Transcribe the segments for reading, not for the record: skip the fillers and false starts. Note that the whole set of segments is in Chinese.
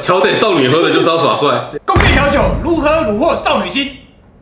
调给少女喝的就是要耍帅。 工业调酒如何虏获少女心？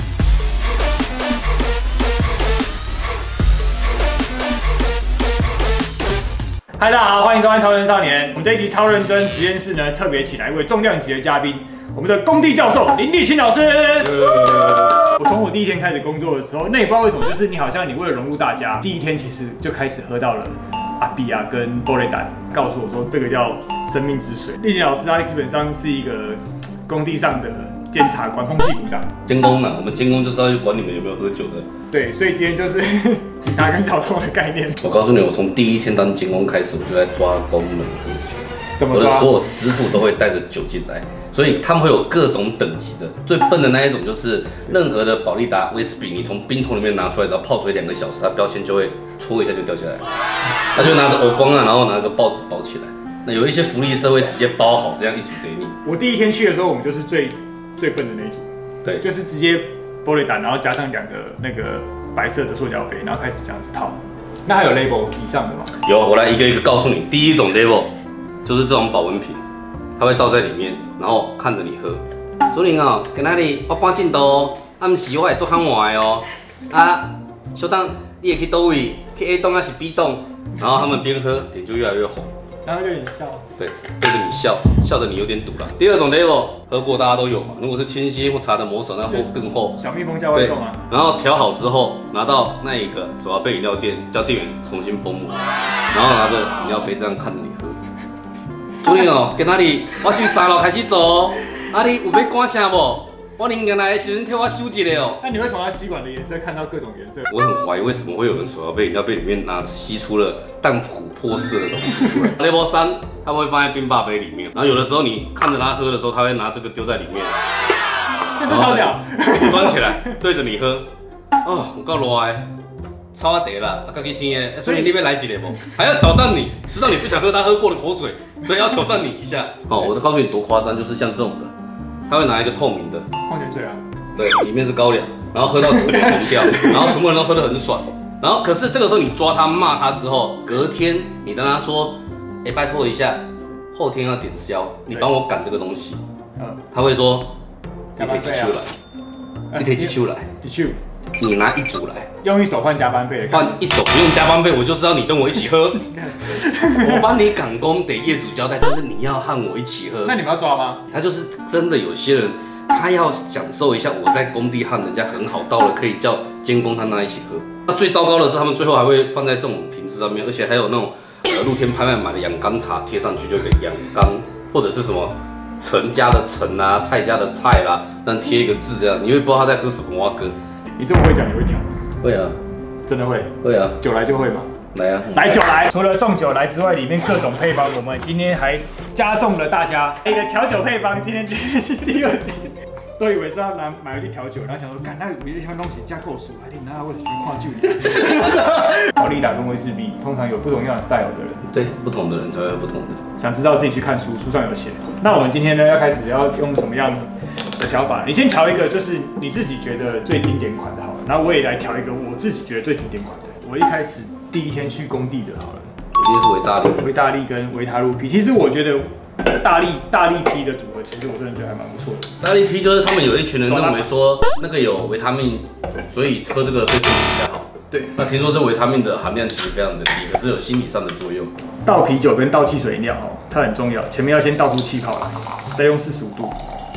嗨，大家好，欢迎收看《超人少年》。我们这一集超认真实验室呢，特别请来一位重量级的嘉宾，我们的工地教授林立清老师。我从我第一天开始工作的时候，那也不知道为什么，就是你好像你为了融入大家，第一天其实就开始喝到了阿比亚跟玻璃胆，告诉我说这个叫生命之水。立清老师他基本上是一个工地上的监察官，风气股长。 监工呢，我们监工就是要去管你们有没有喝酒的。 对，所以今天就是警察跟小偷的概念。 我告诉你，我从第一天当监工开始，我就在抓工人喝酒。 怎么抓？ 我的所有师傅都会带着酒进来，所以他们会有各种等级的。最笨的那一种就是任何的保利达、威士比，你从冰桶里面拿出来，只要泡水2个小时，它标签就会戳一下就掉下来。他就拿着欧光啊，然后拿个报纸包起来。那有一些福利社会直接包好，这样一组给你。 我第一天去的时候，我们就是最笨的那一组。对，就是直接玻璃胆，然后加上2个那个白色的塑胶杯，然后开始这样子套。那还有 label 以上的吗？ 有，我来一个一个告诉你。第一种 label 就是这种保温瓶，它会倒在里面，然后看着你喝。主任哦，今仔日我赶进度，暗时我会做较晚的哦。啊，小当你会去倒位？去 A 栋还是 B 栋？然后他们边喝脸就越来越红。 然后对你笑， 对，对着你笑，笑得你有点堵了。第二种 level 喝过大家都有嘛，如果是清新或茶的魔手，那会更厚。 小蜜蜂叫外送啊。 然后调好之后，拿到那一个手摇杯饮料店，叫店员重新封膜，然后拿着饮料杯这样看着你喝。主任哦，今仔日我是3楼开始做，啊你有要赶啥无？我宁愿来的时阵替我收一个哦。 那你会从他吸管的颜色看到各种颜色？ 我很怀疑为什么会有人手摇杯饮料杯里面吸出了淡琥珀色的东西出来。Level 3，他会放在冰霸杯里面，然后有的时候你看着他喝的时候，他会拿这个丢在里面， 然后端起来对着你喝。哦，有够热的，超得啦，家己天的，所以你要来一个不？还要挑战你，知道你不想喝他喝过的口水，所以要挑战你一下。哦，我都告诉你多夸张，就是像这种的。他会拿一个透明的矿泉水啊， 对，里面是高粱，然后喝到整个脸红掉，然后全部人都喝得很爽。然后可是这个时候你抓他骂他之后，隔天你跟他说，拜托一下，后天要点销，你帮我赶这个东西。他会说，你可以几手来，你可以几手来，你拿1组来， 用1手换加班费， 换1手不用加班费，我就是要你跟我一起喝。我帮你赶工，得业主交代，就是你要和我一起喝。 那你们要抓吗？ 他就是真的有些人，他要享受一下我在工地和人家很好，到了可以叫监工和他一起喝。那最糟糕的是，他们最后还会放在这种瓶子上面，而且还有那种露天拍卖买的养缸茶贴上去，就可以养缸或者是什么陈家的陈啊，蔡家的蔡啦，但贴一个字这样，你会不知道他在喝什么蛙哥。 你这么会讲，你会调吗？ 会啊， 真的会。 会啊， 酒来就会嘛。 来啊， 来酒来！除了送酒来之外，里面各种配方，我们今天还加重了大家一个调酒配方。今天是第2集，都以为是要买回去调酒，然后想说，干那有一样东西加够数，还得拿我的矿酒里。保利达跟威士比通常有不同样的 style 的人， 对，不同的人才会有不同的。 想知道自己去看书，书上有写。那我们今天呢，要开始要用什么样的调法？你先调一个，就是你自己觉得最经典款的好了，然后我也来调一个我自己觉得最经典款的。我一开始第一天去工地的好了， 一定是维大利跟维他露 P。其实我觉得大力 P 的组合，其实我真的觉得还蛮不错的。 大力 P 就是他们有一群人认为说那个有维他命，所以喝这个对身体比较好。对，那听说这维他命的含量其实非常的低，可是有心理上的作用。 倒啤酒跟倒汽水饮料哦，它很重要，前面要先倒出气泡来，再用45度，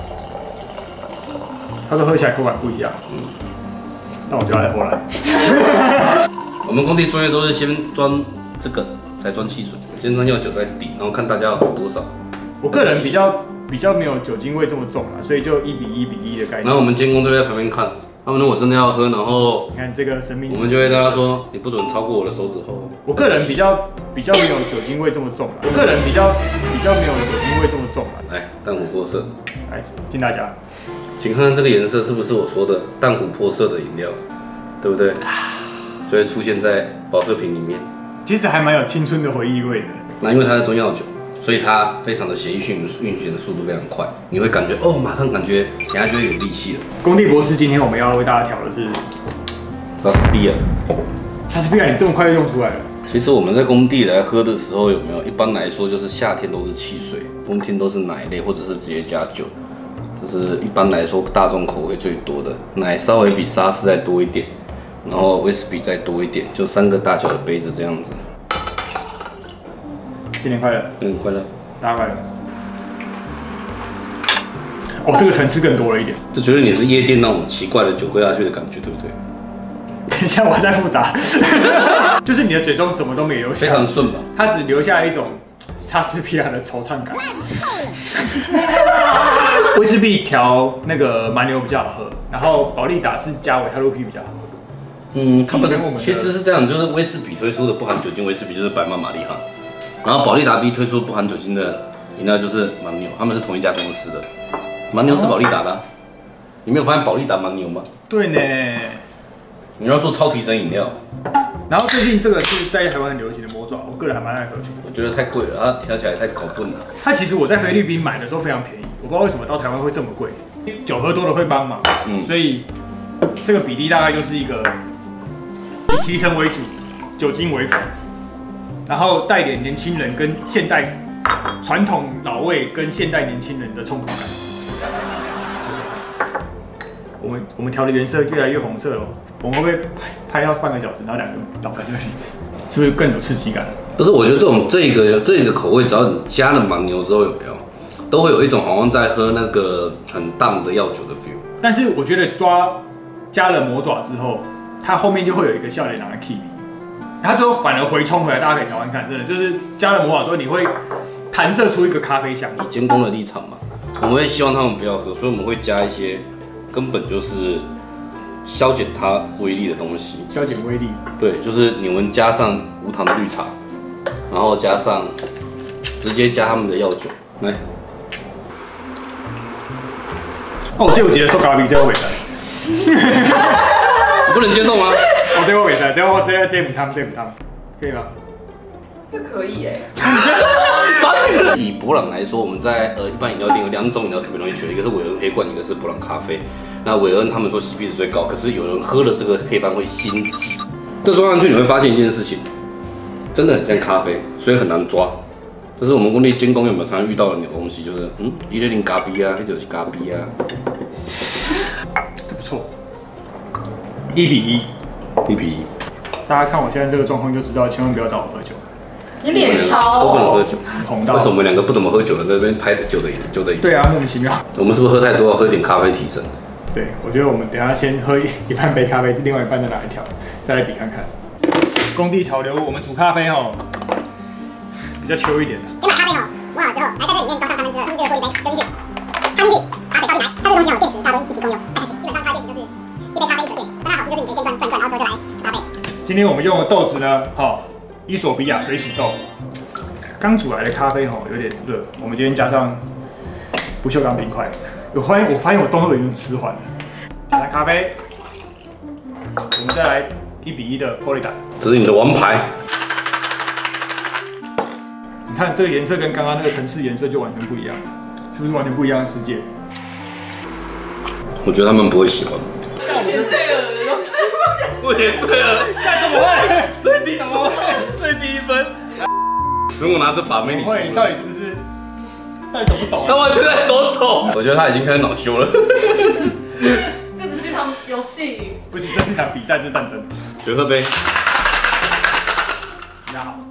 它说喝起来口感不一样。那我就来后来。 我们工地作业都是先装这个，才装汽水，先装药酒再滴，然后看大家要喝多少。我个人比较没有酒精味这么重啊，所以就1:1:1的概念。 然后我们监工都会在旁边看，他们如果真的要喝，然后你看这个生命， 我们就会跟他说，你不准超过我的手指头。 我个人比较没有酒精味这么重啊，我个人比较没有酒精味这么重啊。 来，淡琥珀色， 来敬大家， 请看看这个颜色是不是我说的淡琥珀色的饮料，对不对？就会出现在保特瓶里面。 其实还蛮有青春的回忆味的。 那因为它是中药酒，所以它非常的血液运行的速度非常快，你会感觉哦，马上感觉等下就会有力气了。 工地博士，今天我们要为大家调的是莎士比亚。 莎士比亚，你这么快就用出来了？ 其实我们在工地来喝的时候，有没有？一般来说就是夏天都是汽水，冬天都是奶类或者是直接加酒。这是一般来说大众口味最多的，奶稍微比沙士再多一点，然后威士比再多一点，就3个大小的杯子这样子。 新年快乐！ 新年快乐！ 大家快乐！哦，这个层次更多了一点。 这绝对你是夜店那种奇怪的酒喝下去的感觉，对不对？ 等一下，我再复杂，就是你的嘴中什么都没留下， 非常顺吧？ 它只留下一种莎士比亚的惆怅感。威士忌调那个蛮牛比较好喝，然后保利达是加维他露 P 比较好喝。 他们其实是这样，就是威士比推出的不含酒精威士比就是白马玛丽哈，然后保利达 B 推出不含酒精的饮料就是蛮牛，他们是同一家公司的。蛮牛是保利达的、啊，你没有发现保利达蛮牛吗？ 对呢。 你要做超提神饮料， 然后最近这个是在台湾很流行的魔爪，我个人还蛮爱喝。 我觉得太贵了，它调起来太搞笨了。 它其实我在菲律宾买的时候非常便宜，我不知道为什么到台湾会这么贵。酒喝多了会帮忙，所以这个比例大概就是一个以提神为主，酒精为辅，然后带点年轻人跟现代传统老味跟现代年轻人的冲突感。我们调的颜色越来越红色了，我们会不会拍到半个小时，然后2个倒在这里，是不是更有刺激感？ 不是，我觉得这个口味，只要你加了蛮牛之后，有没有都会有一种好像在喝那个很淡的药酒的 feel。 但是我觉得加了魔爪之后，它后面就会有一个笑脸拿来 keep， 它最后反而回冲回来，大家可以调看看，真的就是加了魔爪之后，你会弹射出一个咖啡香。 以监工的立场嘛，我们会希望他们不要喝，所以我们会加一些根本就是消减它威力的东西。 消减威力。对， 就是你们加上无糖的绿茶，然后加上直接加他们的药酒来。 哦，这我觉得说咖啡这个尾单， 你不能接受吗？ 哦，这个尾单，这母汤，可以吗？ 这可以哎。 以伯朗来说，我们在一般饮料店有2种饮料特别容易选，一个是韦恩黑罐，一个是伯朗咖啡。那韦恩他们说 CP 值最高，可是有人喝了这个黑斑会心悸。这装上去你会发现一件事情，真的很像咖啡，所以很难抓。这是我们工地监工有没有常常遇到的东西，就是160咖啡啊，那就是咖啡啊。 这不错，1:1，1:1。大家看我现在这个状况就知道，千万不要找我喝酒。 你脸超都不能喝酒， 红到。 为什么我们2个不怎么喝酒的在那边拍酒的瘾？ 对啊，莫名其妙。 我们是不是喝太多，要喝一点咖啡提神？ 对，我觉得我们等一下先喝一半杯咖啡，另外一半再拿来调，再来比看看。工地潮流，我们煮咖啡哦，比较秋一点的。 先把咖啡磨好之后，来在这里面装上3分之2，他们就会过一杯丢进去，插进去，把水倒进来。它这个东西有电池，大家都一起共用，再下去。基本上它的电池就是一杯咖啡1个电，但它好处就是你可以电转，然后之后就来搭配。 今天我们用的豆子呢，伊索比亚水洗豆。刚煮来的咖啡有点热，我们今天加上不锈钢冰块。我发现我动作已经迟缓了。来咖啡，我们再来1:1的玻璃胆。 这是你的王牌。 你看这个颜色跟刚刚那个层次颜色就完全不一样，是不是完全不一样的世界？ 我觉得他们不会喜欢。 目前最恶的东西。 目前最恶， 干怎么会？最低怎么会？最低分。 如果拿着把妹， 你到底是不是？到底懂不懂？ 他完全在手抖。我觉得他已经开始恼羞了。 这只是一场游戏。 不行，这是一场比赛，这是战争。 酒喝杯。 大家好。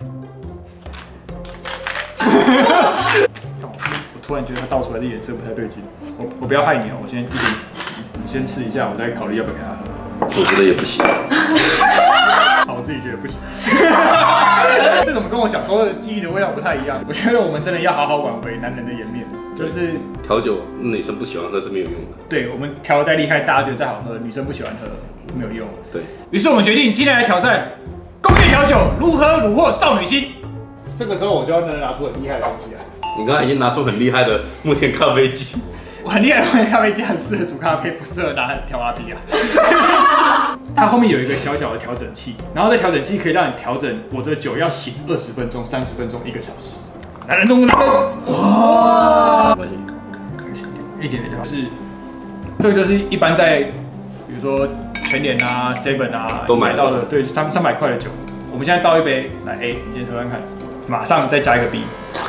我突然觉得它倒出来的颜色不太对劲。我不要害你哦，我先你先试一下，我再考虑要不要给他喝。 我觉得也不行。 好，我自己觉得不行。这怎么跟我小时候的记忆的味道不太一样？我觉得我们真的要好好挽回男人的颜面，就是调酒女生不喜欢喝是没有用的。 对，我们调再厉害，大家觉得再好喝，女生不喜欢喝没有用。 对于是我们决定今天来挑战工业调酒如何虏获少女心。这个时候我就要拿出很厉害的东西来。 你刚才已经拿出很厉害的木田咖啡机。 我很厉害的木田咖啡机很适合煮咖啡，不适合拿来调阿皮啊。它后面有一个小小的调整器，然后这调整器可以让你调整我的酒要醒20分钟、30分钟、1个小时。男人中的男人，哇！一点点就好。是，这个就是一般在比如说全联啊、7-Eleven 啊都买到的，对，300块的酒，我们现在倒一杯，来 A， 你先喝看看，马上再加一个 B，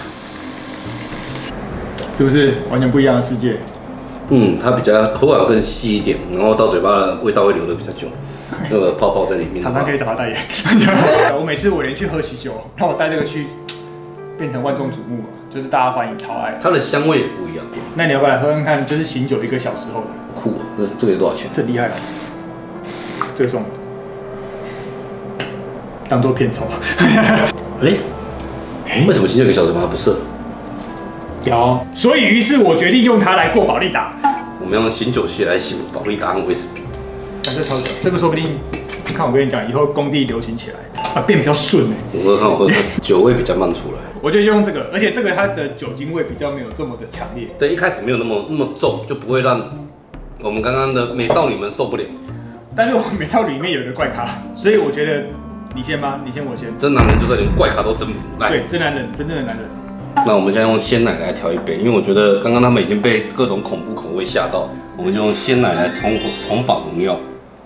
是不是完全不一样的世界？ 它比较口感更细一点，然后到嘴巴的味道会留的比较久，那个泡泡在里面。 常常可以找他代言。我每次我连去喝喜酒，让我带这个去，变成万众瞩目，就是大家欢迎超爱。 它的香味也不一样。 那你要不要来喝看看？就是醒酒1个小时后的。 酷啊！这个有多少钱？ 这厉害了，这个送你，当做片酬。 为什么醒酒1个小时它不设？ 有，所以于是我决定用它来过保利达。 我们用醒酒器来醒保利达和威士忌。 但这超久，这个说不定，看我跟你讲，以后工地流行起来，变比较顺哎。 我喝看，酒味比较慢出来。 我觉得就用这个，而且这个它的酒精味比较没有这么的强烈。 对，一开始没有那么重，就不会让我们刚刚的美少女们受不了。 但是我美少女里面有一个怪咖，所以我觉得你先吗？你先，我先。 真男人就是连怪咖都征服。来， 对，真男人，真正的男人。 那我们现在用鲜奶来调一杯，因为我觉得刚刚他们已经被各种恐怖口味吓到，我们就用鲜奶来重返荣耀。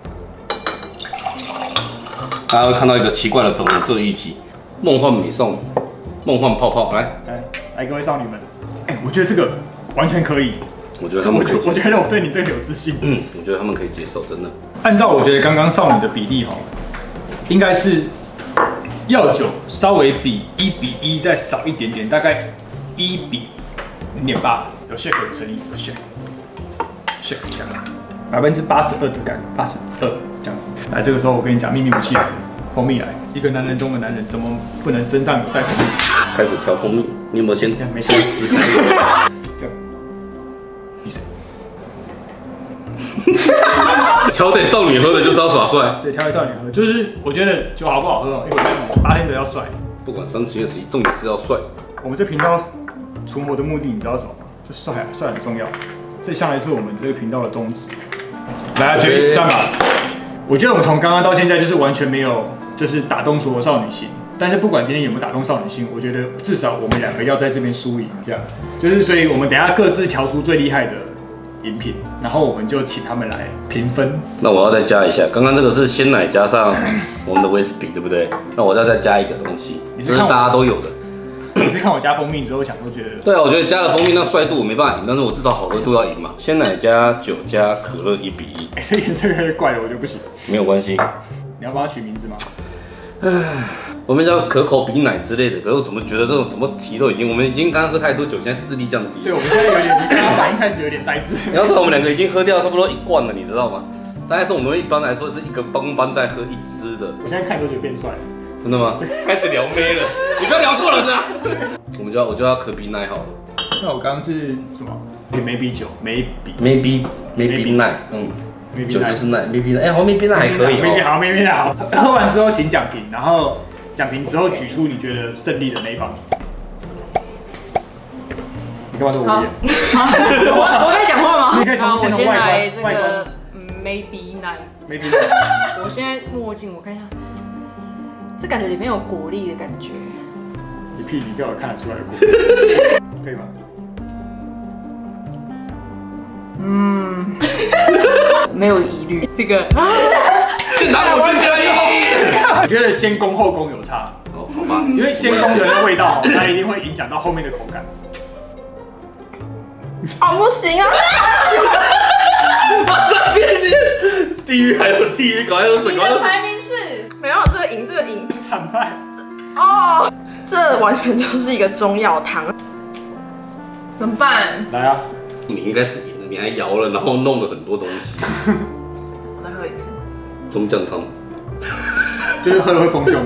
大家会看到一个奇怪的粉红色液体，梦幻美少女，梦幻泡泡， 来各位少女们，我觉得这个完全可以。 我觉得他们可以， 我觉得我对你这个有自信。 我觉得他们可以接受，真的。 按照我觉得刚刚少女的比例应该是药酒稍微比1:1再少一点点，大概1:0.8，有 shake 的诚意，有 shake 一下，82%的感觉，82这样子。来，这个时候我跟你讲，秘密武器来了，蜂蜜来。一个男人中的男人，怎么不能身上有带蜂蜜？ 开始调蜂蜜，你有没有先思考？ 这样，你谁？ 调给少女喝的就是要耍帅。 对，调给少女喝，就是我觉得酒好不好喝因为bartender要帅。 不管30、20，重点是要帅。 我们这频道存活的目的，你知道什么吗？就帅啊，帅很重要。这向来是我们这个频道的宗旨。来，决一死战吧！我觉得我们从刚刚到现在，就是完全没有，就是打动所有少女心。但是不管今天有没有打动少女心，我觉得至少我们2个要在这边输赢，这样。就是所以我们等一下各自调出最厉害的饮品，然后我们就请他们来评分。 那我要再加一下，刚刚这个是鲜奶加上我们的威士忌，对不对？那我要再加一个东西，这是大家都有的。 你是看我加蜂蜜之后想，都觉得对啊，我觉得加了蜂蜜，那帅度我没办法赢，但是我至少好喝度要赢嘛。鲜奶加酒加可乐1:1， 这颜色有点怪了，我就不行。 没有关系， 你要帮他取名字吗？ 我们叫可口比奶之类的，可是我怎么觉得这种怎么提都已经，我们已经刚刚喝太多酒，现在智力降低。 对，我们现在有点，你刚刚反应开始有点呆滞。 你要知道我们2个已经喝掉差不多1罐了，你知道吗？大概这种东西一般来说是一个帮在喝1支的。 我现在看都觉得变帅了。 真的吗？开始聊妹了，你不要聊错人啊！我就要可比奶好了。 那我刚刚是什么？maybe 酒 ，maybe 奶，酒就是奶，maybe 奶，好，maybe 奶还可以 ，maybe 好，maybe 奶好。喝完之后请讲评，然后讲评之后举出你觉得胜利的那一方。你干嘛这么无言？ 我可以讲话吗？ 你可以从我先来这外观个maybe 奶。我现在墨镜，我看一下，这感觉里面有果粒的感觉。 你屁，你给我看得出来的果粒，可以吗？ 没有疑虑。这个先拿我进去。 我觉得先攻后攻有差。 哦，好吧， 因为先攻的那味道，它一定会影响到后面的口感。 不行啊！ 马上变脸，地狱还有地狱，赶快喝水， 你的排名是没有这个赢， 惨败。 哦，这完全就是一个中药汤， 怎么办？ 来啊！ 你应该是赢了，你还摇了，然后弄了很多东西。 我再喝一次。 中酱汤， 就是喝了会丰胸。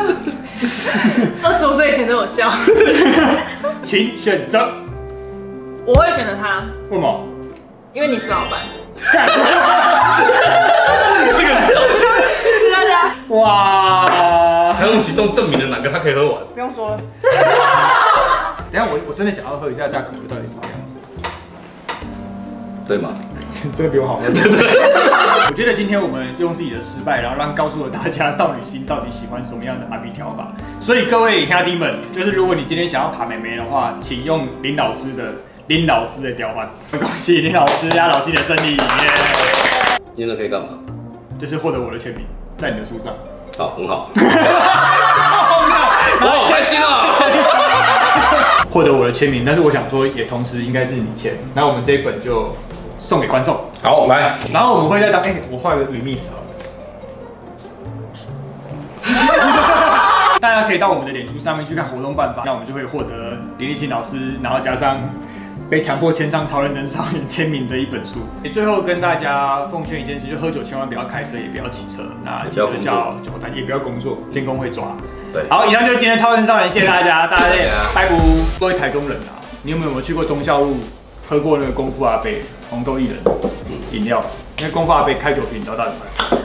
25岁以前都有效。 请选择。 我会选择他。 为什么？ 因为你是老板。 这个谢大家。 哇！ 还用行动证明了哪个他可以喝完？ 不用说了。 等一下我真的想要喝一下这可乐到底什么样子。 对吗？ 真的比我好喝。我觉得今天我们用自己的失败，然后告诉了大家少女心到底喜欢什么样的阿比调法。所以各位兄弟们，就是如果你今天想要爬妹妹的话，请用林老师的调法。恭喜林老师压老七的胜利！ 今天可以干嘛？ 就是获得我的签名在你的书上。 好，很好。我好开心啊！ 获得我的签名，但是我想说，也同时应该是你签。那我们这一本就送给观众。 好，来。 然后我们会在我画个 remix 好了。大家可以到我们的脸书上面去看活动办法，那我们就会获得林立青老师，然后加上被强迫签上超认真少年签名的一本书。也最后跟大家奉劝一件事，就喝酒千万不要开车，也不要骑车，那记得叫酒单，也不要工作，监工会抓。对，好，以上就是今天超人少年，谢谢大家，大家拜拜。各位台中人啊，你有没有去过忠孝路喝过那个功夫阿伯红豆薏仁饮料？因为功夫阿伯开酒瓶，你知道到底买？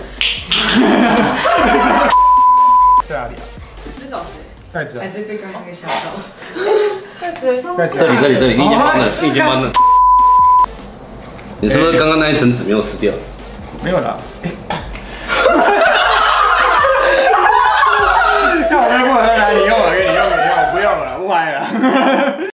在哪里啊？ 是找谁？ 袋子啊？ 还是被刚刚给吓到？ 袋子。 这里，你已经搬了，你已经搬了。你是不是刚刚那一层纸没有撕掉？ 没有啦。看我在哪里用了，给你用，不用了，不拍了。